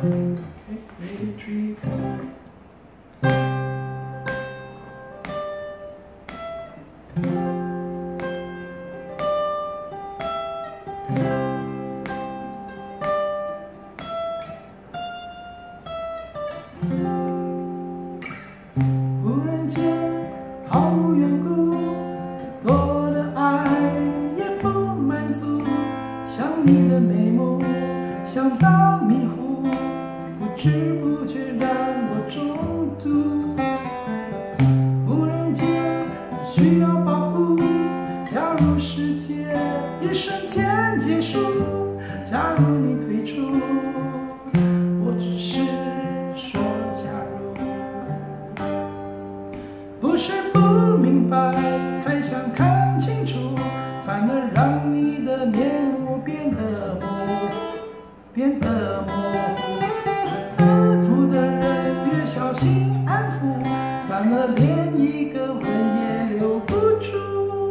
忽然间毫无缘故，再多的爱也不满足。想你的美梦，想到迷糊，不知不觉让我中毒。忽然间需要保护，假如世界一瞬间结束，假如你退出，我只是说假如。不是不明白，太想看清楚，反而让你的面目变得模糊，变得模糊。恶毒的人越小心安抚，反而连一个吻也留不住。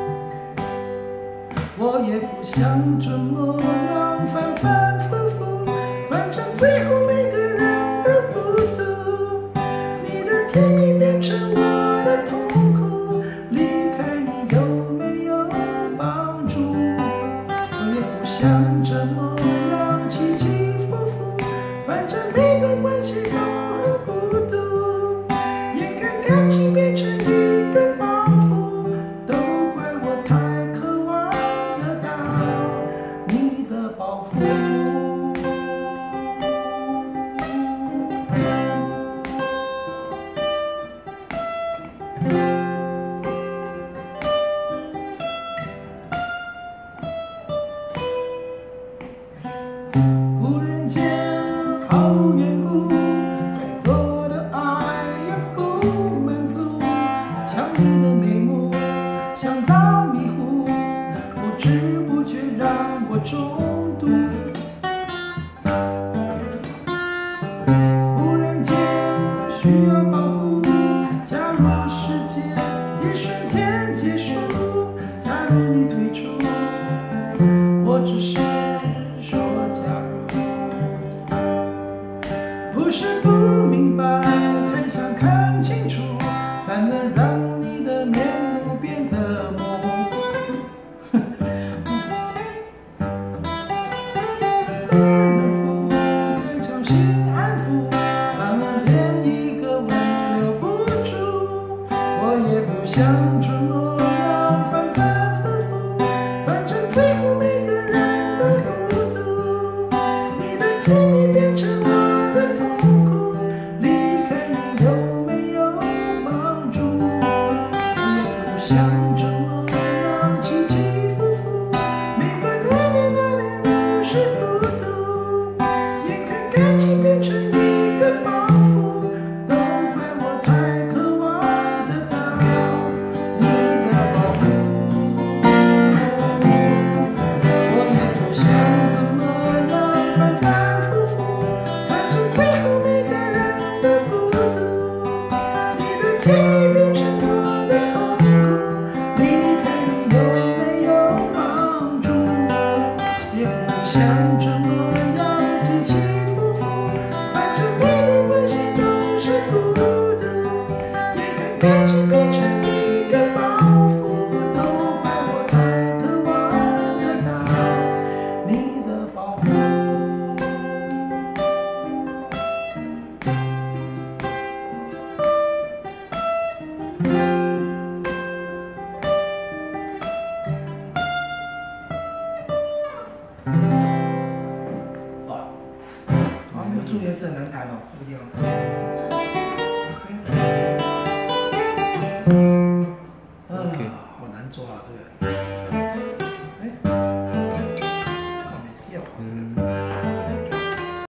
我也不想这么样反反复复，反正最后每个人都孤独。你的甜蜜变成我的痛苦，离开你有没有帮助？我也不想这么样起起伏伏，反正每段关系都很孤独。眼看感情变成一个包袱，都怪我太渴望得到你的报复。忽然间毫无缘故，再多的爱也不满足。想你的美梦，想到迷糊，不知不觉让我中毒。忽然间需要保护，假如世界一瞬间结束，假如你退出，我只是说假如。不是不明白，太想看清楚，反而让你的面目变得模糊。越小心安抚，反而连一个吻也留不住。我也不想这么样反反复复，反正最后每个人都孤独。你的甜蜜变成我的痛苦，离开你有没有帮助？我也不想这么样起起伏伏，每段爱的那里都是孤独。眼看感情变成